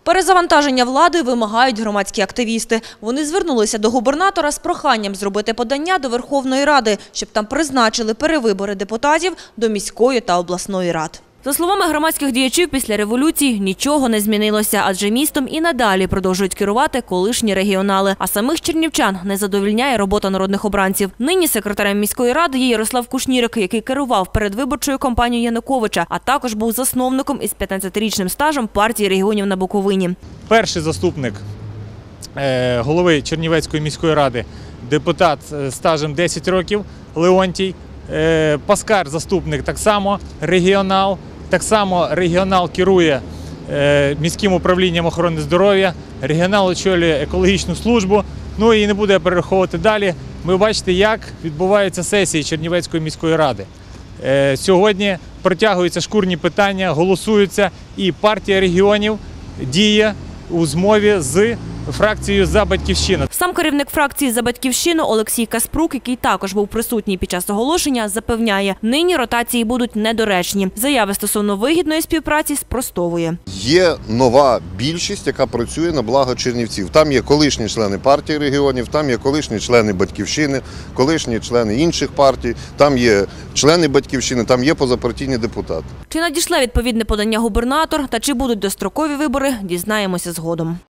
Перезавантаження влади вимагають громадські активісти. Вони звернулися до губернатора з проханням зробити подання до Верховної Ради, щоб там призначили перевибори депутатів до міської та обласної рад. За словами громадських діячів, після революції нічого не змінилося, адже містом і надалі продовжують керувати колишні регіонали. А самих чернівчан не задовольняє робота народних обранців. Нині секретарем міської ради є Ярослав Кушнірик, який керував передвиборчою кампанією Януковича, а також був засновником із 15-річним стажем партії регіонів на Буковині. Перший заступник голови Чернівецької міської ради, депутат з стажем 10 років Леонтій. Паскар заступник так само регіонал. Так само регіонал керує міським управлінням охорони здоров'я, регіонал очолює екологічну службу. Ну і не буду я перераховувати далі. Ви бачите, як відбуваються сесії Чернівецької міської ради. Сьогодні протягуються шкурні питання, голосуються, і партія регіонів діє у змові з фракцією «За Батьківщину». Сам керівник фракції «За Батьківщину» Олексій Каспрук, який також був присутній під час оголошення, запевняє, нині ротації будуть недоречні. Заяви стосовно вигідної співпраці спростовує. Є нова більшість, яка працює на благо чернівців. Там є колишні члени партії регіонів, там є колишні члени Батьківщини, колишні члени інших партій, там є члени Батьківщини, там є позапартійні депутати. Чи надійшле відповідне подання губернатор та чи будуть дострокові вибори, дізнаємося згодом.